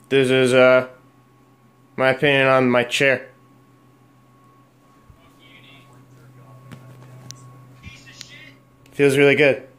This is my opinion on my chair. Feels really good.